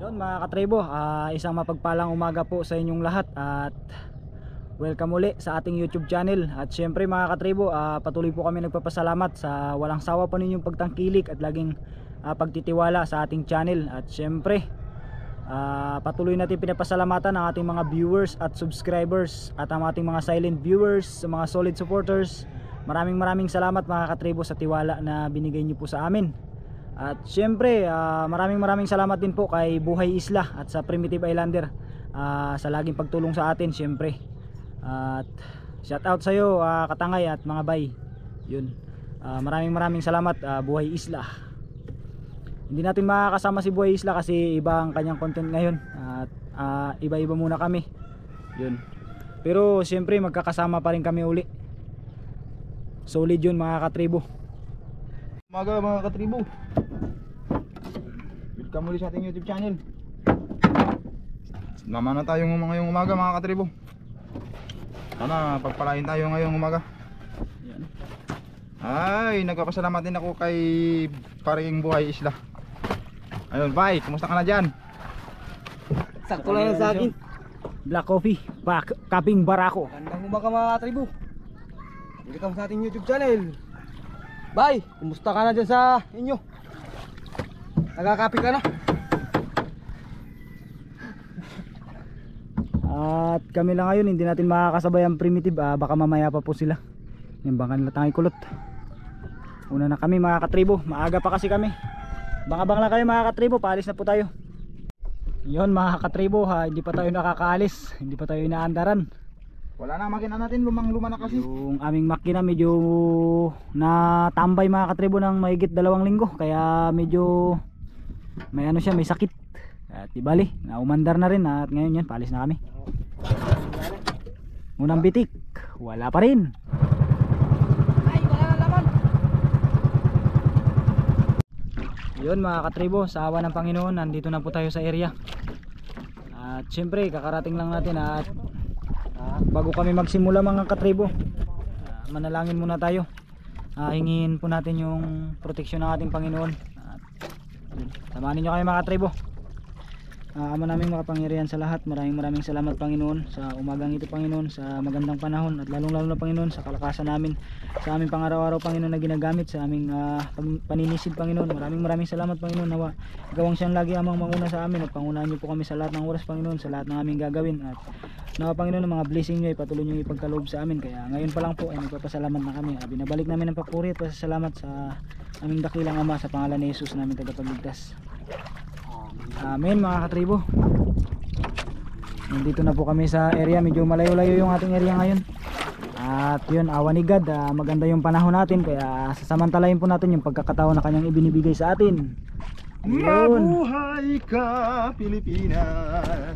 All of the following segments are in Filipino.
Yun mga katribo, isang mapagpalang umaga po sa inyong lahat at welcome uli sa ating YouTube channel. At syempre mga katribo, patuloy po kami nagpapasalamat sa walang sawa pa ninyong pagtangkilik at laging pagtitiwala sa ating channel. At syempre patuloy natin pinapasalamatan ang ating mga viewers at subscribers at ang ating mga silent viewers, sa mga solid supporters. Maraming salamat mga katribo sa tiwala na binigay niyo po sa amin. At syempre maraming salamat din po kay Buhay Isla at sa Primitive Islander sa laging pagtulong sa atin syempre. At shout out sa iyo Katangay at mga bay. Yun. Maraming salamat Buhay Isla. Hindi natin makakasama si Buhay Isla kasi iba ang kanyang content ngayon at iba-iba muna kami. Yun. Pero syempre magkakasama pa rin kami uli. Solid yun mga katribo. Umaga mga katribo, welcome muli sa ating YouTube channel. Naman na tayo ngayong umaga mga katribo. Sana pagpalain tayo ngayong umaga. Yan. Ay, nagpapasalamat din ako kay paring Buhay Isla. Ayun, bye, kumusta ka na dyan? Sakto lang yan sa akin. Black coffee, kaping barako. Gandang umaga mga katribo. Welcome sa ating YouTube channel. Bye, kumusta ka na dyan sa inyo? Nagkakapi ka na? At kami lang ngayon, hindi natin makakasabay ang Primitive, baka mamaya pa po sila. Yung baka nila tangay kulot. Una na kami mga katribo, maaga pa kasi kami. Bang-abang lang kayo mga katribo, paalis na po tayo. Yun mga katribo, hindi pa tayo nakakaalis, hindi pa tayo inaandaran. Wala na makina natin, lumang-luma na kasi. Yung aming makina medyo natambay mga katribo ng mahigit 2 linggo. Kaya medyo may ano siya, may sakit. At di bali, naumandar na rin at ngayon yan, paalis na kami. Unang bitik, wala pa rin. Ay, wala na laman. Yun mga katribo, sa awa ng Panginoon, nandito na po tayo sa area. At syempre, kakarating lang natin at bago kami magsimula mga katribo, manalangin muna tayo. Hingin po natin yung proteksyon ng ating Panginoon. At samahan niyo kayo mga katribo. Ama naming makapangyarihan sa lahat, maraming salamat Panginoon sa umagang ito Panginoon, sa magandang panahon at lalong na Panginoon sa kalakasan namin, sa aming pang-araw-araw Panginoon na ginagamit sa aming paninisid Panginoon. Maraming salamat Panginoon, nawa gawang siyang lagi amang manguna sa amin at pangunahan niyo po kami sa lahat ng oras Panginoon, sa lahat ng aming gagawin. At nawa Panginoon, ng mga blessing niyo ay patuloy niyo ipagkaloob sa amin. Kaya ngayon pa lang po ay nagpapasalamat na kami. Binabalik namin ang papuri at pasasalamat sa aming dakilang Ama, sa pangalan ni Jesus namin tagapagligtas. Amen mga katribo. Nandito na po kami sa area, medyo malayo-layo yung ating area ngayon. At yun, awa ni God, maganda yung panahon natin. Kaya sasamantalayin po natin yung pagkakataon na kanyang ibinibigay sa atin. Mabuhay ka Pilipinas.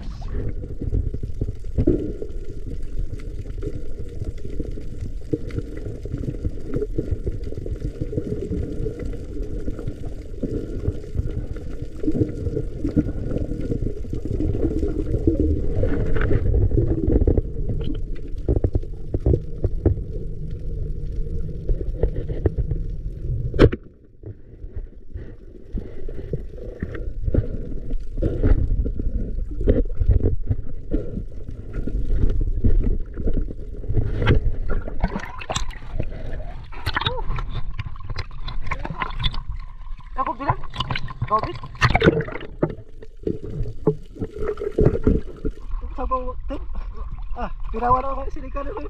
Ako bilang? Covid? Sabaw, pirawan ako kasi sinikan ako.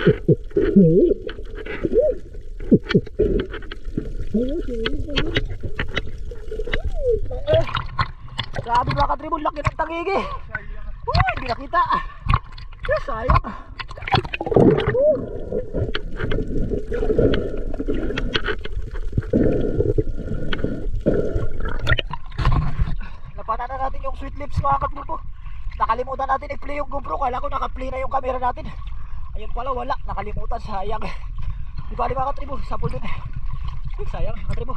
Grabe mga katribol, laki ng tangigi. Uy, hindi nakita. Sayang. Napatan na natin yung sweet lips mga katribol. Nakalimutan natin i-play yung GoPro. Kala ko naka-play na yung camera natin. Ayun pala wala, nakalimutan, sayang. Di bali mga katribol, sapul din. Ay, sayang mga katribol.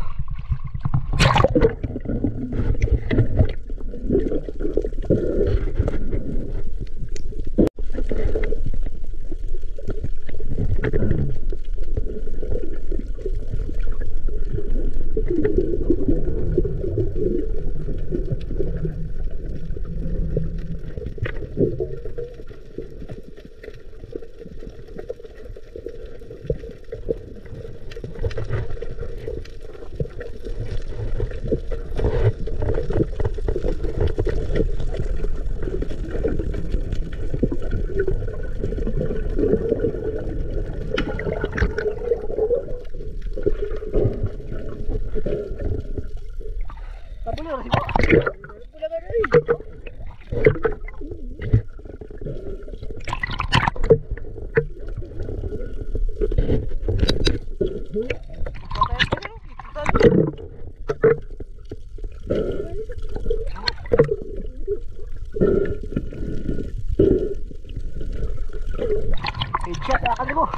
Headshot na kami mo.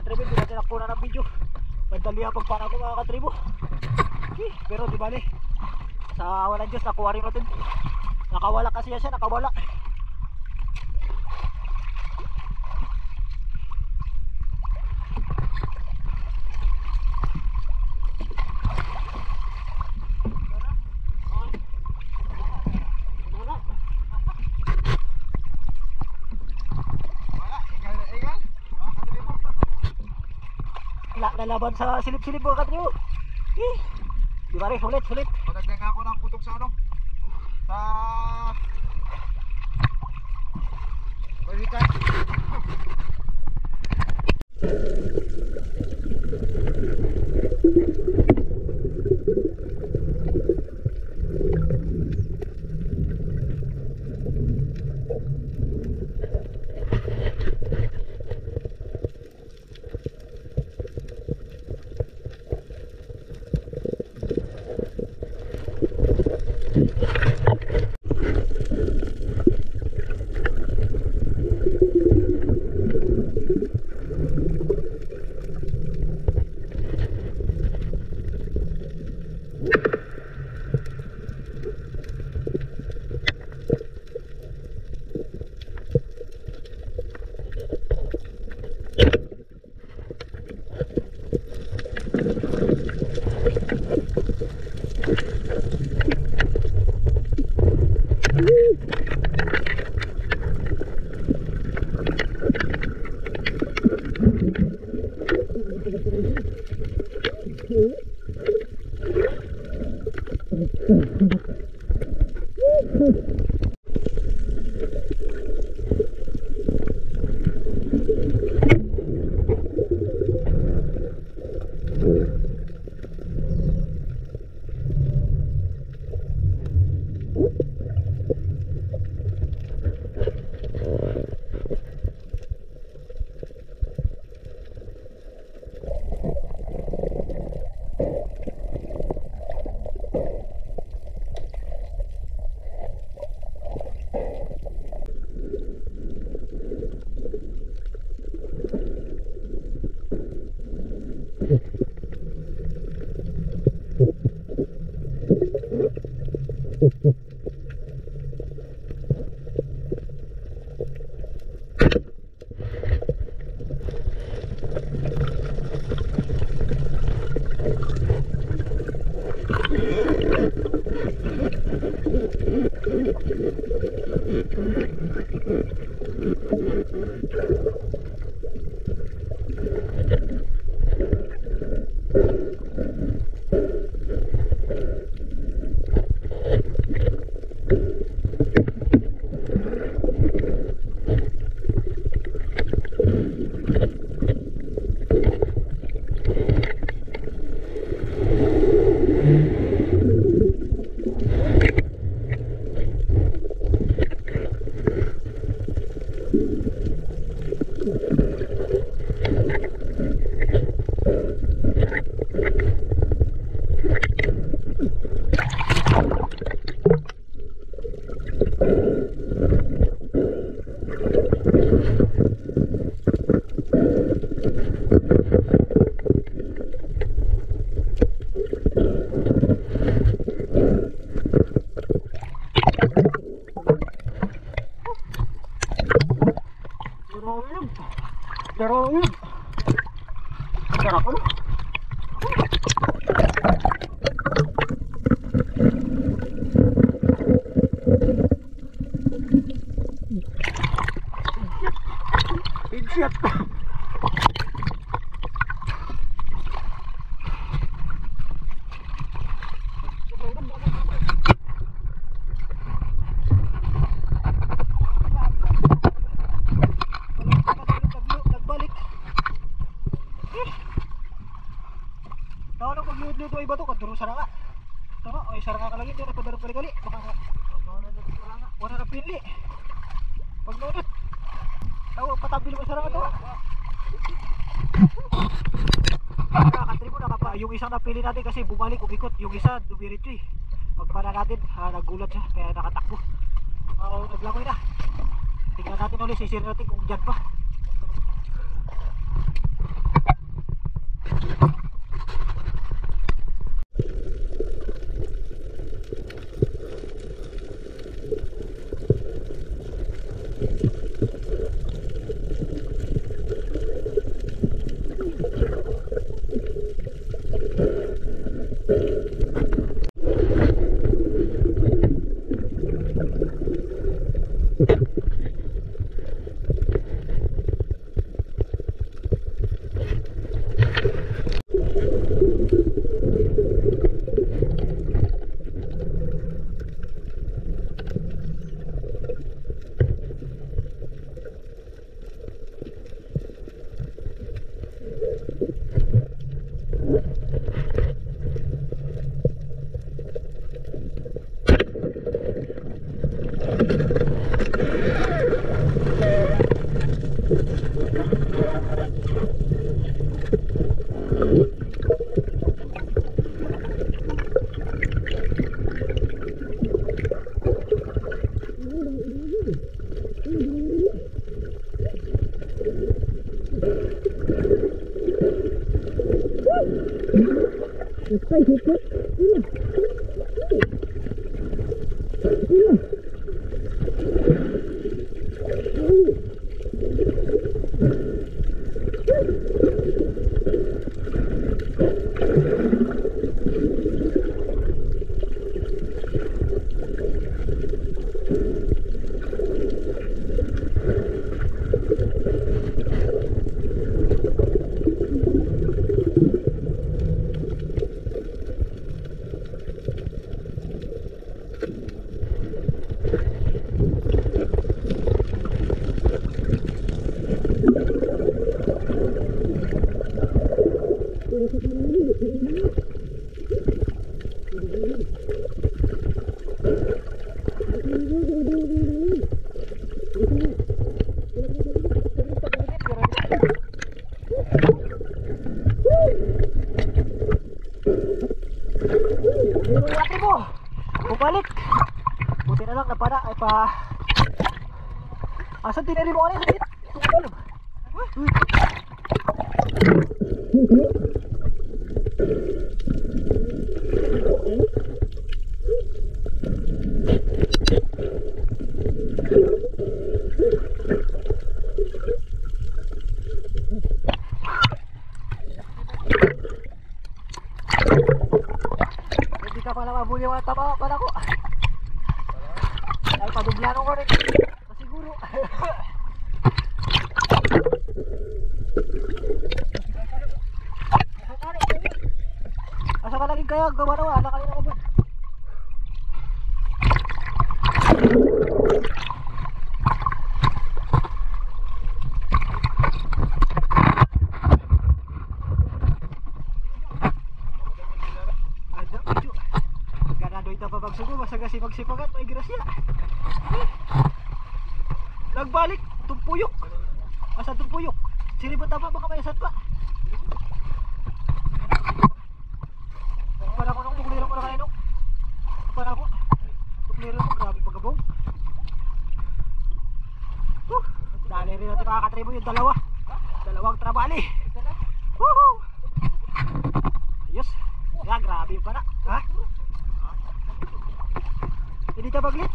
katribo, hindi natin nakuna ng video. Madali ang pagpana ko mga katribo. Pero di bali, sa awa ng Diyos nakuha rin natin. Nakawala kasi yan siya, nakawala. Nalaban sa silip-silip mga katribo. Di ba rin, sulit. Patagdag ako ng putok sa ano? Sa balikan. Luto ay bato kaduro saranga. Tama, ay saranga ka lagi, di na padaro kali. Baka wala na pili. Pag nunot. Tawo patabil mo saranga to. Katribo nakapa yung isang napili natin kasi bumalik umikot, yung isa dumiretso eh. Pagpana natin, nagulat siya kaya nakatakbo. Naglangoy na. Tingnan natin ulit, sisir natin kung dyan pa. Balik. Buti na lang napada ay pa. Asan tinari mo kanina sakit? Tumalog. Hindi ka pala mabuli mga tama pala ko. Ay padublano ko rin. Siguro. Asa ka laging kaya gawa na wala kanina ko ba? Magsipagat may grasya. Nagbalik tumpuyok. Asa tumpuyok? Siribot tama baka may asat pa. Para ko nung tuklero ko na kayo nung. Para ko. Tuklero ko grabe pagkabaw. Dali rin natin makakatribo yung dalawa. Dalawang trabali. Woohoo! Ayos. Ya grabe yung para. Ha? Hindi ka baglit?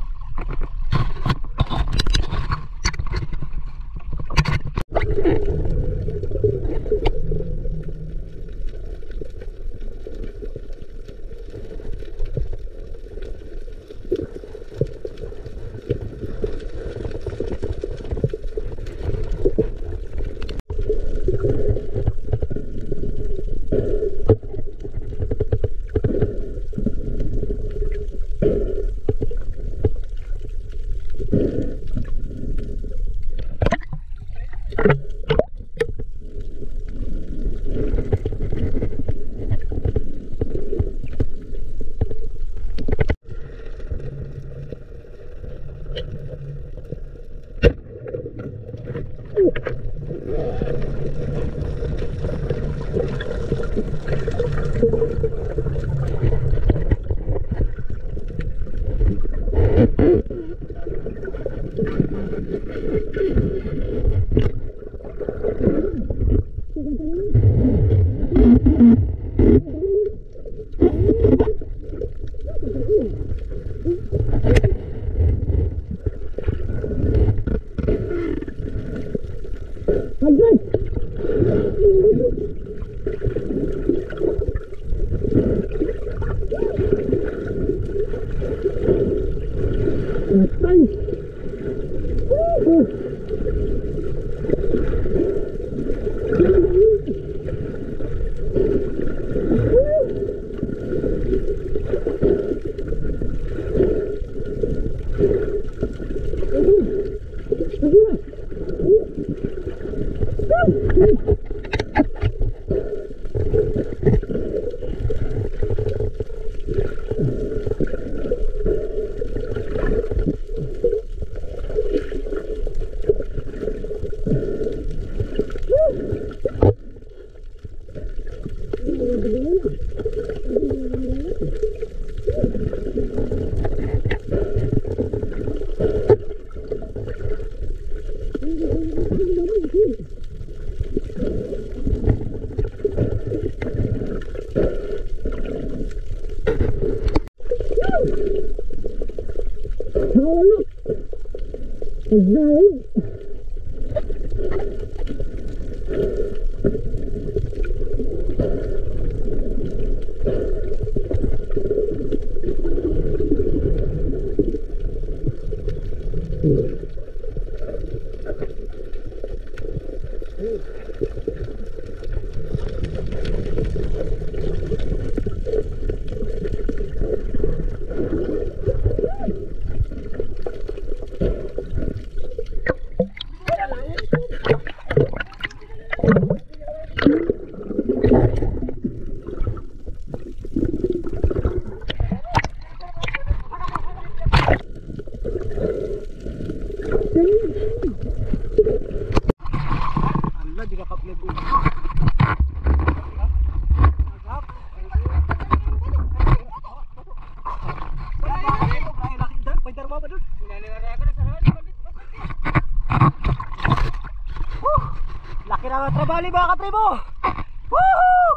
Allah, di kakaplag ulo. Laki na trabali mga katribo. Woohoo!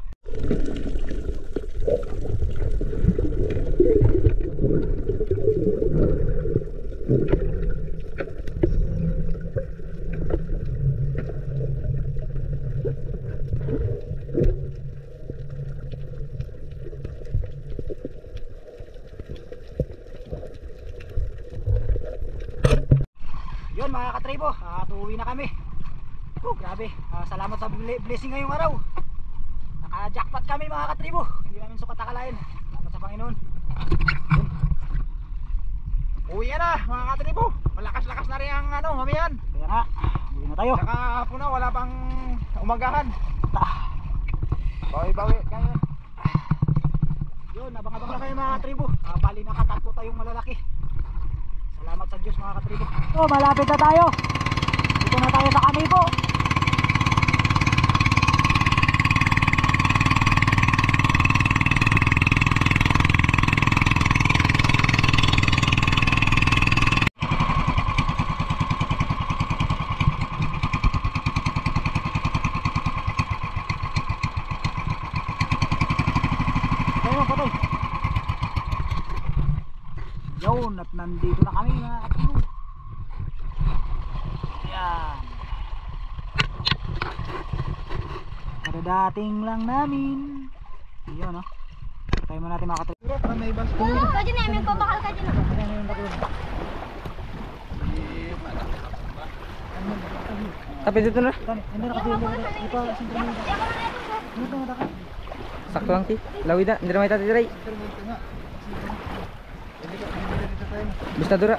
Yun mga katribo, tuwi na kami. Grabe, salamat sa blessing ngayong araw. Naka-jackpot kami mga katribo. Hindi namin sukat akalain. Salamat sa Panginoon. Yun. Uwi na mga katribo. Malakas-lakas na rin ang mamihan. Kaya nga, uwi na tayo. Saka hapon na, wala pang umagahan. Ah, Bawi-bawi kayo. Yun, abang-abang na kayo mga katribo. Bali nakatatlo tayong malalaki. Salamat sa Diyos mga katribo. So malapit na tayo. Dito na tayo sa Kanibo. Ayun, patay. Yun, at nandito na kami mga katribo. Yan. Kadadating lang namin. Yun, no? Tayo mo natin mga katribo. May bas ko. Kau jenis yang kau bakal kaji nak. Tapi dito na. Hindi na kasi ito siyempre dito na dapat. Sakto lang ti. Lawid na, hindi na may tatiray. Basta dura.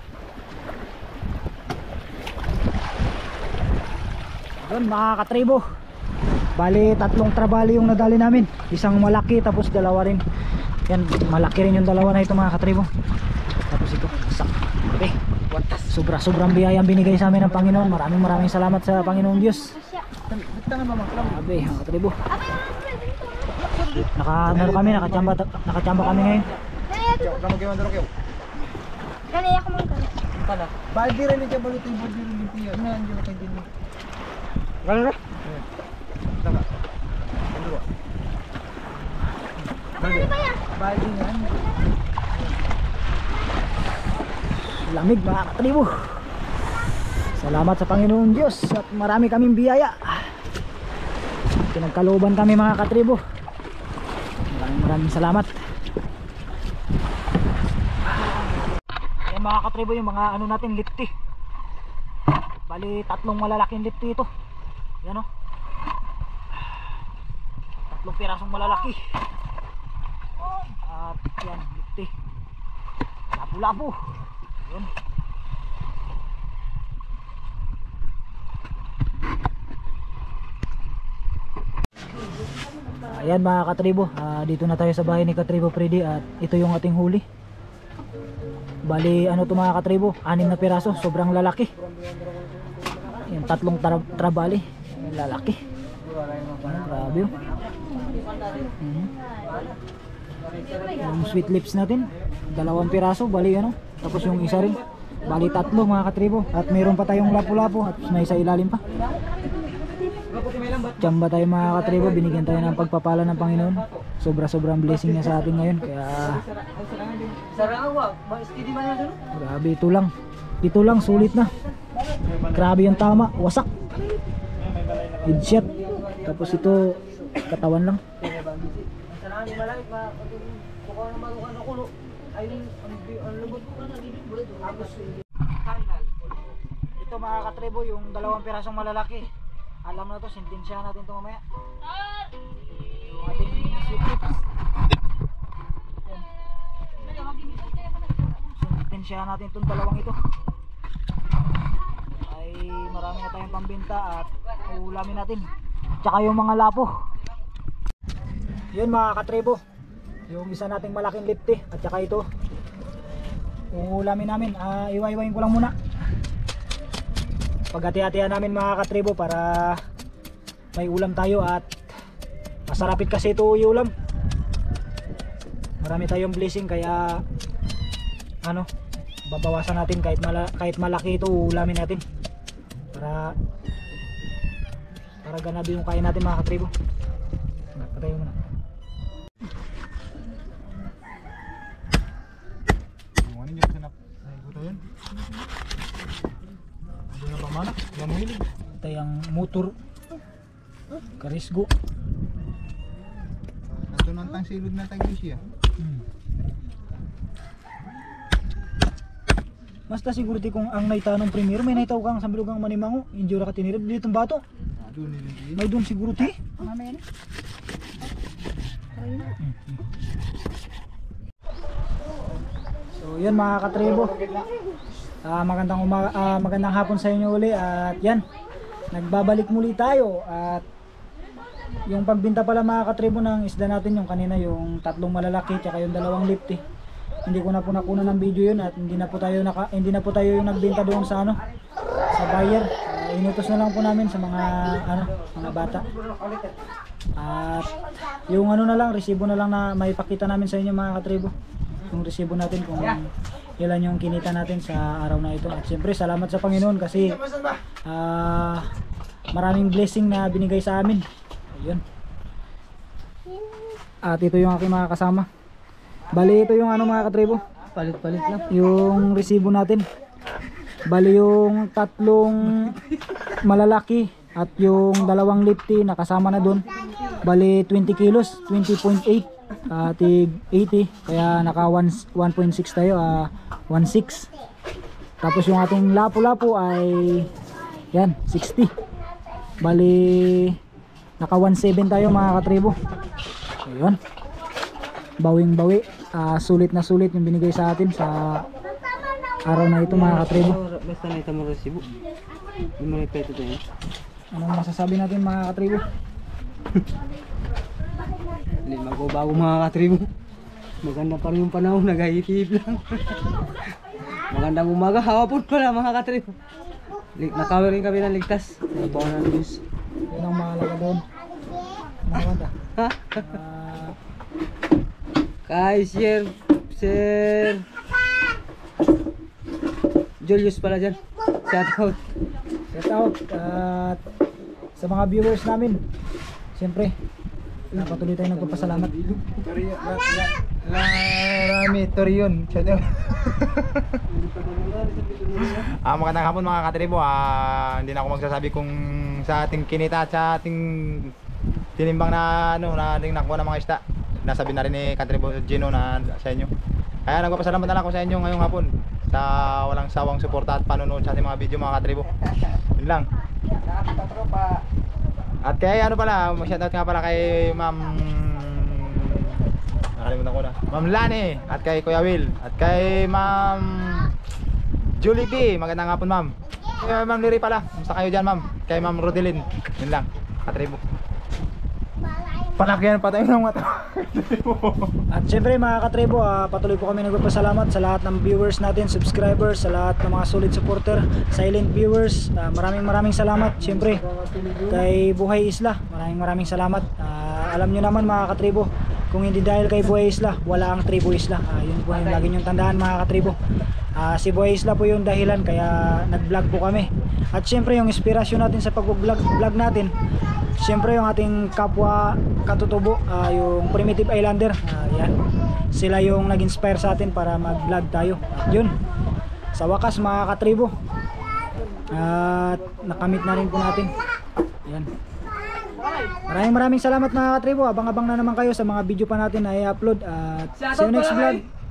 Doon mga katribo. Bali tatlong trabali yung nadali namin. Isang malaki tapos dalawa rin. Yan, malaki rin yung dalawa na ito mga katribo. Tapos ito, isa. Okay. Sobrang biyayang binigay sa amin ng Panginoon. Maraming salamat sa Panginoong Diyos. Sabi, mga katribo. Nakachamba kami ngayon. Kamu gimana dulu kyo? Kali aku mau kali. Kana. Baldi rin niya baluti baldi rin niya. Ano anjo kay din. Gano'n na? Tama. Ano ba? Apa ba yan? Baldi nga. Lamig mga katribo. Salamat sa Panginoon Diyos at marami kaming biyaya. Pinagkalooban kami mga katribo. Maraming salamat. Yan mga katribo yung mga ano natin lifty. Bali 3 malalaking lifty ito. Yan o. 3 pirasong malalaki. At yan lifty. Lapu-lapu. Yan. Ayan mga katribo, dito na tayo sa bahay ni Katribo Freddy at ito yung ating huli. Bali ano to mga katribo, 6 na piraso, sobrang lalaki. Yung 3 trabali, lalaki. Grabe yun. Yung sweet lips natin, 2 piraso, bali ano. Tapos yung isa rin, bali 3 mga katribo. At mayroon pa tayong lapu-lapu at may sa ilalim pa. Tsamba tayo mga katribo, binigyan tayo ng pagpapala ng Panginoon. Sobrang blessing niya sa atin ngayon. Kaya grabe, ito lang sulit na. Grabe yung tama, wasak headshot. Tapos ito katawan lang. Ito mga katribo, yung 2 pirasong malalaki. Alam na to, sintensyahan natin ito mamaya. Yung ating sweet lips. Sintensyahan natin itong 2 ito. Ay marami na tayong pambenta at uulamin natin. Tsaka yung mga lapo. Yun mga katribo, yung isa nating malaking lifty at tsaka ito uulamin namin. Iwa-iwain ko lang muna. Paghati-hatihan namin mga katribo para may ulam tayo at masarapit kasi ito yung ulam. Marami tayong blessing kaya ano, babawasan natin kahit malaki ito, ulamin natin para ganado yung kain natin mga katribo. Patayin muna. Ano yung sanap? Ay, buta yun. Ano na pang manak? Yan mo hilig. Ito yung motor karisgo. Ito nang tang silod na tagli siya. Basta siguro kung ang naitanong primero may naitaw kang sambil kang manimango injura ka tinirib dito ng bato. Doon nilindi. May doon siguro ti. Mamaya na. So yan mga katribo. Magandang hapon sa inyo uli at yan. Nagbabalik muli tayo at yung pagbinta pala mga katribo ng isda natin yung kanina yung 3 malalaki tsaka yung 2 lifty. Hindi ko na po nakuna ng video yun at hindi na po tayo yung nagbenta doon sa ano sa buyer. Inutos na lang po namin sa mga bata. At yung ano na lang, resibo na lang na maipakita namin sa inyo mga katribo. Yung resibo natin kung ilan yung kinita natin sa araw na ito. At siyempre salamat sa Panginoon kasi maraming blessing na binigay sa amin. Ayun. At ito yung aking mga kasama. Bali ito yung ano mga katribo, Palit-palit lang. yung resibo natin. Bali yung 3 malalaki at yung 2 lifty nakasama na doon. Bali 20 kilos, 20.8 tig 80, kaya naka 1.6 tayo, 1.6. Tapos yung ating lapu-lapu ay yan 60. Bali naka 1.7 tayo mga katribo. Ayun, bawing-bawi. Sulit na sulit yung binigay sa atin sa araw na ito mga katribo. Basta na itamo resibo. Hindi mo nagpeto tayo. Anong masasabi natin mga katribo? Hindi magbabago mga katribo. Maganda pa rin yung panahon, nagahitib lang. Magandang umaga, hapon pala mga katribo. Nakawin kami ng ligtas. Nabawa ng Diyos. Yun ang mahalaga doon. Ano Ha? Kay Sir Julius pala dyan. Shout out. Shout out at sa mga viewers namin. Siyempre, patuloy tayo nagpapasalamat. Rami Torion. Shout out. Magandang hapon mga katribo. Hindi na ako magsasabi kung sa ating kinita at sa ating tinimbang na na ating nakuha ng mga isda. Nasabi na rin ni Katribo Gino na sa inyo. Kaya nagpapasalamat na lang ako sa inyo ngayong hapon sa walang sawang suporta at panonood sa ating mga video mga katribo. Yun lang. At kaya mag-shoutout nga pala kay Ma'am, nakalimutan ko na, Ma'am Lani, at kay Kuya Will, at kay Ma'am Julie P. Magandang hapon ma'am. Kay Ma'am Liri pala, kumusta kayo dyan ma'am? Kay Ma'am Rodelin. Yun lang, katribo. Palakyan pa tayo ng mata. At syempre mga katribo, patuloy po kami nagpapasalamat sa lahat ng viewers natin, subscribers, sa lahat ng mga solid supporter, silent viewers. Maraming salamat syempre kay Buhay Isla. Maraming salamat. Alam nyo naman mga katribo, kung hindi dahil kay Buhay Isla, wala ang Tribo Isla. Yun po yung lagi nyong tandaan mga katribo. Si Buhay Isla po yung dahilan kaya nag-vlog po kami. At syempre yung inspirasyon natin sa pag-vlog natin, syempre yung ating kapwa katutubo, yung Primitive Islander, yan. Sila yung nag-inspire sa atin para mag-vlog tayo. At yun, sa wakas mga katribo, at nakamit na rin po natin. Yan. Maraming salamat mga katribo. Abang-abang na naman kayo sa mga video pa natin na i-upload. At see you next vlog.